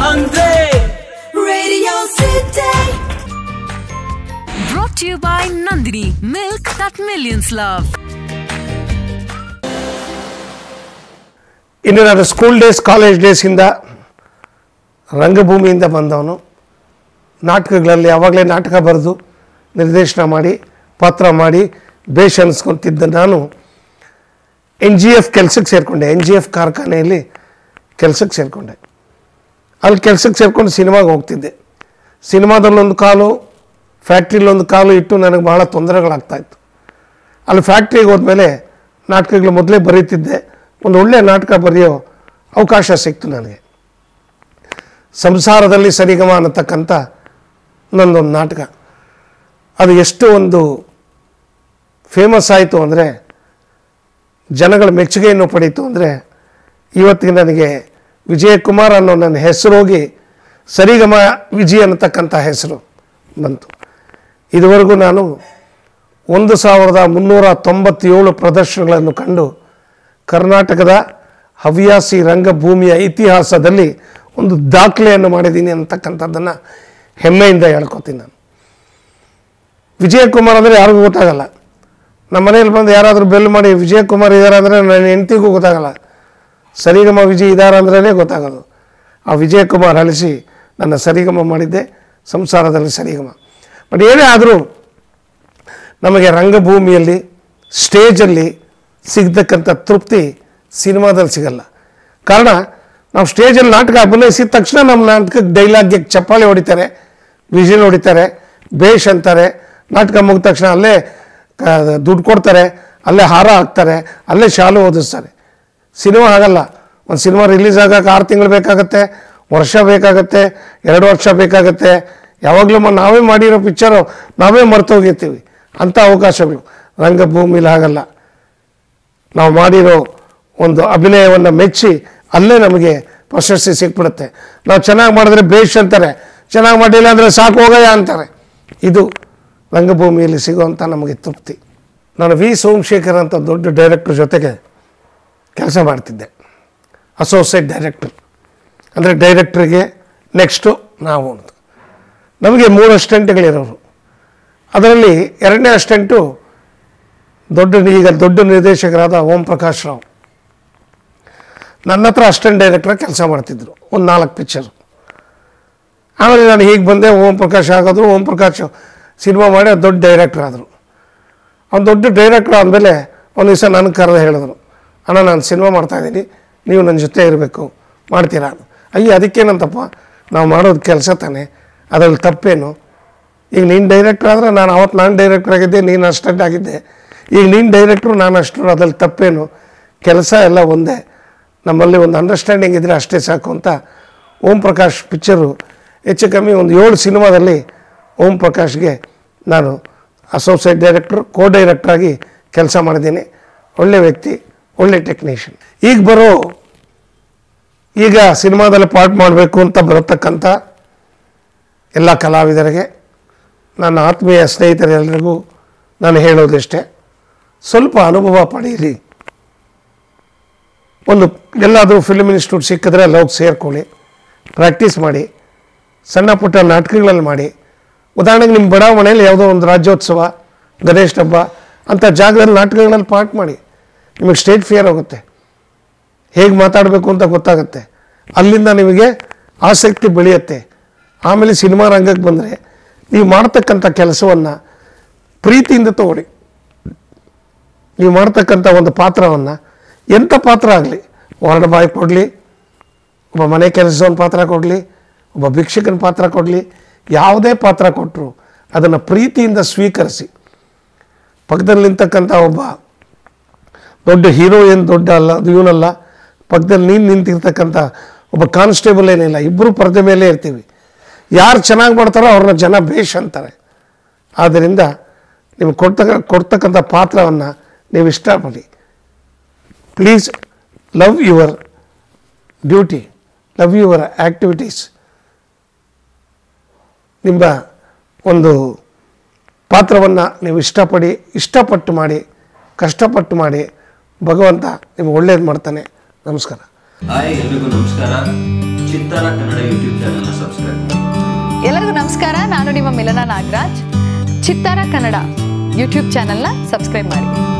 ಅಂದ್ರೆ Radio City. Brought to you by Nandini, milk that millions love. ಇನ್ನು ನಾನು school days college ಡೇಸಿಂದ ರಂಗಭೂಮಿಯಿಂದ ಬಂದವನು. ನಾಟಕಗಳಲ್ಲಿ ಆವಾಗಲೇ ನಾಟಕ ಬರೆದು ನಿರ್ದೇಶನ ಮಾಡಿ ಪಾತ್ರ ಮಾಡಿ ಬೇಷ್ ಅನಿಸ್ಕೊತಿದ್ದ ನಾನು NGF ಕೆಲಸಕ್ಕೆ ಸೇರಿಕೊಂಡೆ. NGF ಕಾರ್ಖಾನೆಯಲ್ಲಿ ಕೆಲಸಕ್ಕೆ ಸೇರಿಕೊಂಡೆ. ಅಲ್ಲಿ ಕೆಲಸಕ್ಕೆ ಸೇರಿಕೊಂಡು ಸಿನಿಮಾಗೆ ಹೋಗ್ತಿದ್ದೆ. ಸಿನಿಮಾದಲ್ಲೊಂದು ಕಾಲು ಫ್ಯಾಕ್ಟ್ರಿಲೊಂದು ಕಾಲು ಇಟ್ಟು ನನಗೆ ಭಾಳ ತೊಂದರೆಗಳಾಗ್ತಾಯಿತ್ತು. ಅಲ್ಲಿ ಫ್ಯಾಕ್ಟ್ರಿಗೆ ಹೋದ್ಮೇಲೆ ನಾಟಕಗಳು ಮೊದಲೇ ಬರೀತಿದ್ದೆ. ಒಂದು ಒಳ್ಳೆಯ ನಾಟಕ ಬರೆಯೋ ಅವಕಾಶ ಸಿಕ್ತು ನನಗೆ. ಸಂಸಾರದಲ್ಲಿ ಸರಿಗಮ ಅನ್ನತಕ್ಕಂಥ ನನ್ನೊಂದು ನಾಟಕ ಅದು ಎಷ್ಟು ಒಂದು ಫೇಮಸ್ ಆಯಿತು ಅಂದರೆ, ಜನಗಳ ಮೆಚ್ಚುಗೆಯನ್ನು ಪಡೀತು ಅಂದರೆ, ಇವತ್ತಿಗೆ ನನಗೆ ವಿಜಯಕುಮಾರ್ ಅನ್ನೋ ನನ್ನ ಹೆಸರು ಹೋಗಿ ಸರಿಗಮ ವಿಜಯ್ ಅನ್ನತಕ್ಕಂಥ ಹೆಸರು ಬಂತು. ಇದುವರೆಗೂ ನಾನು 1397 ಪ್ರದರ್ಶನಗಳನ್ನು ಕಂಡು ಕರ್ನಾಟಕದ ಹವ್ಯಾಸಿ ರಂಗಭೂಮಿಯ ಇತಿಹಾಸದಲ್ಲಿ ಒಂದು ದಾಖಲೆಯನ್ನು ಮಾಡಿದ್ದೀನಿ ಅಂತಕ್ಕಂಥದ್ದನ್ನು ಹೆಮ್ಮೆಯಿಂದ ಹೇಳ್ಕೊತೀನಿ. ನಾನು ವಿಜಯಕುಮಾರ್ ಅಂದರೆ ಯಾರಿಗೂ ಗೊತ್ತಾಗಲ್ಲ. ನಮ್ಮ ಮನೇಲಿ ಬಂದು ಯಾರಾದರೂ ಬೆಲ್ ಮಾಡಿ ವಿಜಯಕುಮಾರ್ ಇದ್ದಾರೆ ಅಂದರೆ ನನ್ನ ಹೆಂಡತಿಗೂ ಗೊತ್ತಾಗಲ್ಲ. ಸರಿಗಮ ವಿಜಯ್ ಇದ್ದಾರೆ ಅಂದ್ರೇ ಗೊತ್ತಾಗೋದು. ಆ ವಿಜಯಕುಮಾರ್ ಅಳಿಸಿ ನನ್ನ ಸರಿಗಮ ಮಾಡಿದ್ದೆ, ಸಂಸಾರದಲ್ಲಿ ಸರಿಗಮ. ಬಟ್ ಏನೇ ಆದರೂ ನಮಗೆ ರಂಗಭೂಮಿಯಲ್ಲಿ ಸ್ಟೇಜಲ್ಲಿ ಸಿಗ್ತಕ್ಕಂಥ ತೃಪ್ತಿ ಸಿನಿಮಾದಲ್ಲಿ ಸಿಗಲ್ಲ. ಕಾರಣ, ನಾವು ಸ್ಟೇಜಲ್ಲಿ ನಾಟಕ ಅಭಿನಯಿಸಿದ ತಕ್ಷಣ ನಮ್ಮ ನಾಟಕಕ್ಕೆ ಡೈಲಾಗ್ಗೆ ಚಪ್ಪಾಳೆ ಹೊಡಿತಾರೆ, ವಿಷಲ್ ಹೊಡಿತಾರೆ, ಬೇಷ್ ಅಂತಾರೆ. ನಾಟಕ ಮುಗಿದ ತಕ್ಷಣ ಅಲ್ಲೇ ದುಡ್ಡು ಕೊಡ್ತಾರೆ, ಅಲ್ಲೇ ಹಾರ ಹಾಕ್ತಾರೆ, ಅಲ್ಲೇ ಶಾಲು ಓದಿಸ್ತಾರೆ. ಸಿನಿಮಾ ಆಗಲ್ಲ. ಒಂದು ಸಿನಿಮಾ ರಿಲೀಸ್ ಆಗೋಕ್ಕೆ 6 ತಿಂಗಳು ಬೇಕಾಗತ್ತೆ, ವರ್ಷ ಬೇಕಾಗತ್ತೆ, 2 ವರ್ಷ ಬೇಕಾಗತ್ತೆ. ಯಾವಾಗಲೂ ನಾವೇ ಮಾಡಿರೋ ಪಿಕ್ಚರು ನಾವೇ ಮರ್ತೋಗಿರ್ತೀವಿ. ಅಂಥ ಅವಕಾಶಗಳು ರಂಗಭೂಮಿಲಿ ಆಗಲ್ಲ. ನಾವು ಮಾಡಿರೋ ಒಂದು ಅಭಿನಯವನ್ನು ಮೆಚ್ಚಿ ಅಲ್ಲೇ ನಮಗೆ ಪ್ರಶಸ್ತಿ ಸಿಕ್ಬಿಡುತ್ತೆ. ನಾವು ಚೆನ್ನಾಗಿ ಮಾಡಿದ್ರೆ ಬೇಷ್ ಅಂತಾರೆ, ಚೆನ್ನಾಗಿ ಮಾಡಿಲ್ಲ ಅಂದರೆ ಸಾಕು ಹೋಗಯ್ಯ ಅಂತಾರೆ. ಇದು ರಂಗಭೂಮಿಯಲ್ಲಿ ಸಿಗುವಂಥ ನಮಗೆ ತೃಪ್ತಿ. ನಾನು ವಿ ಸೋಮಶೇಖರ್ ಅಂತ ದೊಡ್ಡ ಡೈರೆಕ್ಟ್ರ್ ಜೊತೆಗೆ ಕೆಲಸ ಮಾಡ್ತಿದ್ದೆ. ಅಸೋಸಿಯೇಟ್ ಡೈರೆಕ್ಟರ್ ಅಂದರೆ ಡೈರೆಕ್ಟ್ರಿಗೆ ನೆಕ್ಸ್ಟು ನಾವು ಅಂತ. ನಮಗೆ 3 ಅಸಿಸ್ಟೆಂಟ್ಗಳಿರೋರು. ಅದರಲ್ಲಿ 2ನೇ ಅಸಿಸ್ಟೆಂಟು ಈಗ ದೊಡ್ಡ ನಿರ್ದೇಶಕರಾದ ಓಂ ಪ್ರಕಾಶ್ ರಾವ್. ನನ್ನ ಹತ್ರ ಅಸಿಸ್ಟೆಂಟ್ ಡೈರೆಕ್ಟ್ರಾಗಿ ಕೆಲಸ ಮಾಡ್ತಿದ್ರು ಒಂದು 4 ಪಿಕ್ಚರು. ಆಮೇಲೆ ನಾನು ಹೀಗೆ ಬಂದೆ, ಓಂ ಪ್ರಕಾಶ್ ಆಗೋದು. ಓಂ ಪ್ರಕಾಶ್ ಸಿನಿಮಾ ಮಾಡಿ ದೊಡ್ಡ ಡೈರೆಕ್ಟ್ರ್ ಆದರು. ಅವ್ನು ದೊಡ್ಡ ಡೈರೆಕ್ಟ್ರ್ ಆದಮೇಲೆ ಒಂದು ದಿವಸ ನನಗೆ ಕರೆದು ಹೇಳಿದ್ರು, ಅಣ್ಣ ನಾನು ಸಿನಿಮಾ ಮಾಡ್ತಾಯಿದ್ದೀನಿ, ನೀವು ನನ್ನ ಜೊತೆ ಇರಬೇಕು, ಮಾಡ್ತೀರಾ? ಅಯ್ಯ ಅದಕ್ಕೇನಂತಪ್ಪ, ನಾವು ಮಾಡೋದು ಕೆಲಸ ತಾನೆ, ಅದರಲ್ಲಿ ತಪ್ಪೇನು? ಈಗ ನೀನು ಡೈರೆಕ್ಟ್ರ್ ಆದರೆ ನಾನು ಡೈರೆಕ್ಟ್ರ್ ಆಗಿದ್ದೆ, ನೀನು ಅಸಿಸ್ಟೆಂಟ್ ಆಗಿದ್ದೆ. ಈಗ ನೀನು ಡೈರೆಕ್ಟ್ರು, ನಾನು ಅಷ್ಟು, ಅದ್ರಲ್ಲಿ ತಪ್ಪೇನು? ಕೆಲಸ ಎಲ್ಲ ಒಂದೇ, ನಮ್ಮಲ್ಲಿ ಒಂದು ಅಂಡರ್ಸ್ಟ್ಯಾಂಡಿಂಗ್ ಇದ್ದರೆ ಅಷ್ಟೇ ಸಾಕು ಅಂತ ಓಂ ಪ್ರಕಾಶ್ ಪಿಕ್ಚರು ಹೆಚ್ಚು ಕಮ್ಮಿ ಒಂದು 7 ಸಿನಿಮಾದಲ್ಲಿ ಓಂ ಪ್ರಕಾಶ್ಗೆ ನಾನು ಅಸೋಸಿಯೇಟ್ ಡೈರೆಕ್ಟ್ರು, ಕೋ ಡೈರೆಕ್ಟ್ರಾಗಿ ಕೆಲಸ ಮಾಡಿದ್ದೀನಿ. ಒಳ್ಳೆ ವ್ಯಕ್ತಿ, ಒಳ್ಳೆ ಟೆಕ್ನಿಷಿಯನ್. ಈಗ ಸಿನಿಮಾದಲ್ಲಿ ಪಾರ್ಟ್ ಮಾಡಬೇಕು ಅಂತ ಬರತಕ್ಕಂಥ ಎಲ್ಲ ಕಲಾವಿದರಿಗೆ, ನನ್ನ ಆತ್ಮೀಯ ಸ್ನೇಹಿತರೆಲ್ಲರಿಗೂ ನಾನು ಹೇಳೋದಿಷ್ಟೇ, ಸ್ವಲ್ಪ ಅನುಭವ ಪಡೆಯಿರಿ. ಒಂದು ಎಲ್ಲಾದರೂ ಫಿಲ್ಮ್ ಇನ್ಸ್ಟಿಟ್ಯೂಟ್ ಸಿಕ್ಕಿದ್ರೆ ಅಲ್ಲಿ ಹೋಗಿ ಸೇರ್ಕೊಳ್ಳಿ, ಪ್ರಾಕ್ಟೀಸ್ ಮಾಡಿ, ಸಣ್ಣ ಪುಟ್ಟ ನಾಟಕಗಳಲ್ಲಿ ಮಾಡಿ. ಉದಾಹರಣೆಗೆ ನಿಮ್ಮ ಬಡಾವಣೆಯಲ್ಲಿ ಯಾವುದೋ ಒಂದು ರಾಜ್ಯೋತ್ಸವ, ಗಣೇಶ ಹಬ್ಬ ಅಂಥ ಜಾಗದಲ್ಲಿ ನಾಟಕಗಳಲ್ಲಿ ಪಾರ್ಟ್ ಮಾಡಿ. ನಿಮಗೆ ಸ್ಟೇಜ್ ಫಿಯರ್ ಹೋಗುತ್ತೆ, ಹೇಗೆ ಮಾತಾಡಬೇಕು ಅಂತ ಗೊತ್ತಾಗುತ್ತೆ. ಅಲ್ಲಿಂದ ನಿಮಗೆ ಆಸಕ್ತಿ ಬೆಳೆಯುತ್ತೆ. ಆಮೇಲೆ ಸಿನಿಮಾ ರಂಗಕ್ಕೆ ಬಂದರೆ ನೀವು ಮಾಡ್ತಕ್ಕಂಥ ಕೆಲಸವನ್ನು ಪ್ರೀತಿಯಿಂದ ತಗೊಳ್ಳಿ. ನೀವು ಮಾಡ್ತಕ್ಕಂಥ ಒಂದು ಪಾತ್ರವನ್ನು, ಎಂಥ ಪಾತ್ರ ಆಗಲಿ, ವಾರ್ಡ್ ಬಾಯ್ ಕೊಡಲಿ, ಒಬ್ಬ ಮನೆ ಕೆಲಸದವನ ಪಾತ್ರ ಕೊಡಲಿ, ಒಬ್ಬ ಭಿಕ್ಷಕನ ಪಾತ್ರ ಕೊಡಲಿ, ಯಾವುದೇ ಪಾತ್ರ ಕೊಟ್ಟರು ಅದನ್ನು ಪ್ರೀತಿಯಿಂದ ಸ್ವೀಕರಿಸಿ. ಪಕ್ಕದಲ್ಲಿ ನಿಂತಕ್ಕಂಥ ಒಬ್ಬ ದೊಡ್ಡ ಹೀರೋ ಏನು ದೊಡ್ಡ ಅಲ್ಲ, ಅದು ಇವನಲ್ಲ. ಪಕ್ಕದಲ್ಲಿ ನೀನು ನಿಂತಿರ್ತಕ್ಕಂಥ ಒಬ್ಬ ಕಾನ್ಸ್ಟೇಬಲ್ ಏನಿಲ್ಲ, ಇಬ್ಬರು ಪರದೆ ಮೇಲೆ ಇರ್ತೀವಿ. ಯಾರು ಚೆನ್ನಾಗಿ ಮಾಡ್ತಾರೋ ಅವ್ರನ್ನ ಜನ ಬೇಷ್ ಅಂತಾರೆ. ಆದ್ದರಿಂದ ನಿಮ್ಗೆ ಕೊಡ್ತಕ್ಕಂಥ ಪಾತ್ರವನ್ನು ನೀವು ಇಷ್ಟಪಡಿ. Please love your duty, love your activities. ನಿಮ್ಮ ಒಂದು ಪಾತ್ರವನ್ನು ನೀವು ಇಷ್ಟಪಟ್ಟು ಮಾಡಿ, ಕಷ್ಟಪಟ್ಟು ಮಾಡಿ. ಭಗವಂತ ನಿಮ್ಗೆ ಒಳ್ಳೇದು ಮಾಡ್ತಾನೆ. ನಮಸ್ಕಾರ. ಹಾಯ್, ಎಲ್ರಿಗೂ ನಮಸ್ಕಾರ. ಚಿತ್ತಾರ ಕನ್ನಡ ಯೂಟ್ಯೂಬ್ ಚಾನಲ್ನ ಸಬ್ಸ್ಕ್ರೈಬ್ ಮಾಡಿ. ಎಲ್ಲರಿಗೂ ನಮಸ್ಕಾರ, ನಾನು ನಿಮ್ಮ ಮಿಲನ ನಾಗರಾಜ್. ಚಿತ್ತಾರ ಕನ್ನಡ ಯೂಟ್ಯೂಬ್ ಚಾನಲ್ನ ಸಬ್ಸ್ಕ್ರೈಬ್ ಮಾಡಿ.